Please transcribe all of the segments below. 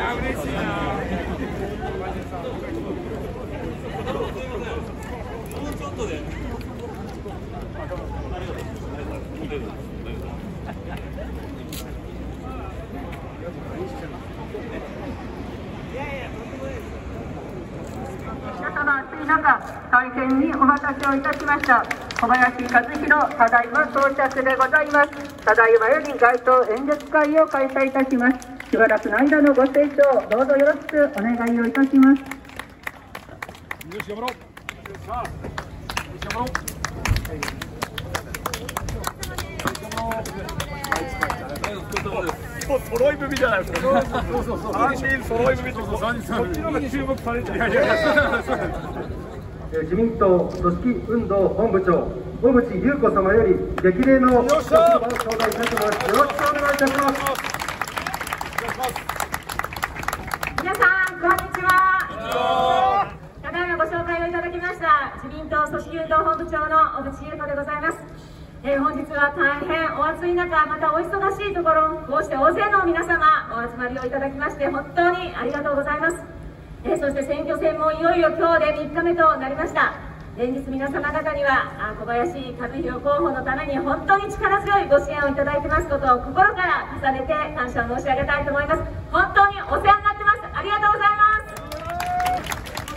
嬉しいな。もうちょっとで。 皆様、暑い中、大変にお待たせをいたしました。小林和弘、ただいま到着でございます。ただいまより街頭演説会を開催いたします。しばらくの間のご清聴、どうぞよろしくお願いをいたします。 揃い踏みじゃないですか。3人揃い踏みとこっちの方が注目されてる。 自民党組織運動本部長小渕優子様より激励のお言葉を頂戴いたします。よろしくお願いいたします。 皆さんこんにちは。ただいまご紹介をいただきました自民党組織運動本部長の小渕優子でございます。本日は大変お暑い中、またお忙しいところ、こうして大勢の皆様お集まりをいただきまして本当にありがとうございます。そして選挙戦もいよいよ今日で3日目となりました。連日皆様方には小林和弘候補のために本当に力強いご支援をいただいてますことを心から重ねて感謝を申し上げたいと思います。本当にお世話になってます。ありがとうございます。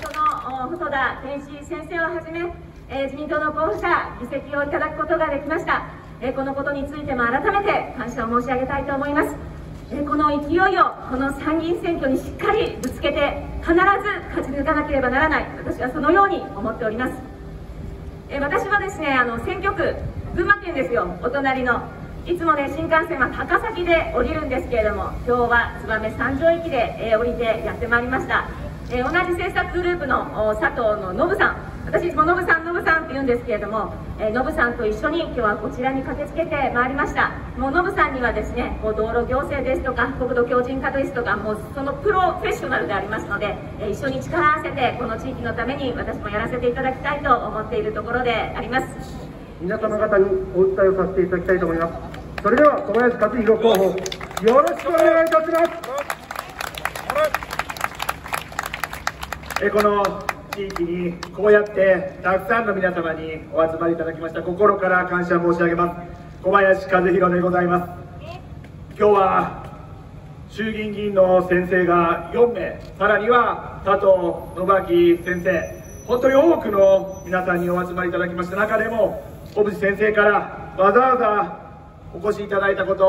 その細田健志先生をはじめ自民党の候補者議席をいただくことができました。このことについても改めて感謝を申し上げたいと思います。この勢いをこの参議院選挙にしっかりぶつけて必ず勝ち抜かなければならない、私はそのように思っております。私はですね、選挙区群馬県ですよ、お隣の。いつもね、新幹線は高崎で降りるんですけれども、今日は燕三条駅で降りてやってまいりました。同じ政策グループの佐藤のノブさん、私いつもノブさんノブさんって言うんですけれども、ノブさんと一緒に今日はこちらに駆けつけてまいりました。もうノブさんにはですね、道路行政ですとか国土強靭化ですとか、もうそのプロフェッショナルでありますので、一緒に力を合わせてこの地域のために私もやらせていただきたいと思っているところであります。 皆様方にお訴えをさせていただきたいと思います。それでは小林和弘候補、よろしくお願いいたします。 この地域にこうやってたくさんの皆様にお集まりいただきました。心から感謝申し上げます。小林和弘でございます。今日は衆議院議員の先生が4名、さらには佐藤信明先生、本当に多くの皆さんにお集まりいただきました中でも、小渕先生からわざわざお越しいただいたこと、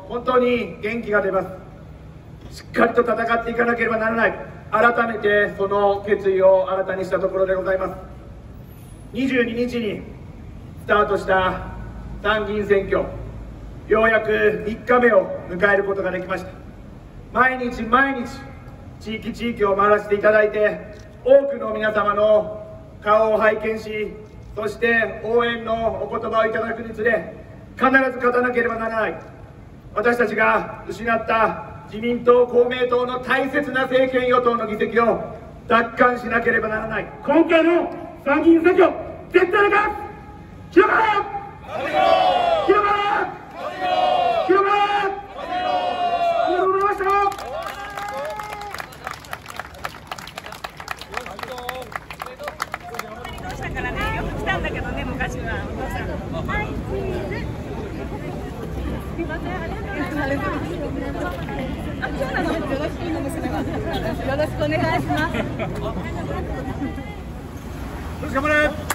本当に元気が出ます。しっかりと戦っていかなければならない、改めてその決意を新たにしたところでございます。22日にスタートした参議院選挙、ようやく3日目を迎えることができました。毎日毎日地域地域を回らせていただいて、多くの皆様の顔を拝見し、そして応援のお言葉をいただくにつれ、必ず勝たなければならない、私たちが失った自民党公明党の大切な政権与党の議席を奪還しなければならない、今回の参議院選挙、絶対に勝つ。広がれ広がれ広がれ。ありがとうございました。 どうしたからね、よく来たんだけどね、昔はお父さん。はい、チーズ。すみません、ありがとうございます。あ、今日なの、よろしくお願いします。 頑張れ。